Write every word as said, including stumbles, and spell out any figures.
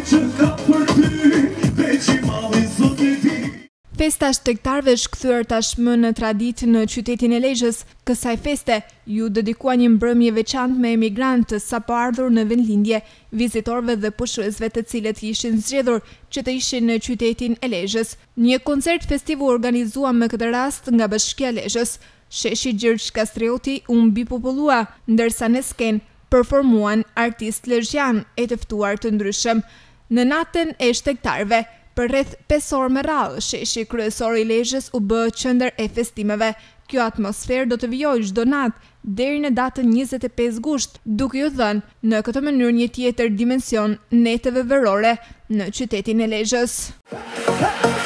Festa shtektarëve është kthyer tashmë në traditë në qytetin e Lezhës. Kësaj feste ju dedikua një mbrëmje veçantë me emigrantë sapo ardhur në vendlindje, vizitorëve dhe pushuesve të cilët ishin zgjedhur që të ishin në qytetin e Lezhës. Një koncert festiv u organizua me këtë rast nga Bashkia e Lezhës. Sheshi Gjergj Kastrioti u mbipopullua, ndërsa në skenë performuan artistë lezhjan e të ftuar të ndryshëm. Në natën e shtektarëve, për rreth pesë orë me radhë, sheshi kryesor i Lezhës u bë qendër e festimeve. Kjo atmosferë do të vijojë çdo natë deri në datën njëzet e pesë gusht, duke ju dhënë në këtë mënyrë një tjetër dimension neteve verore në qytetin e Lezhës.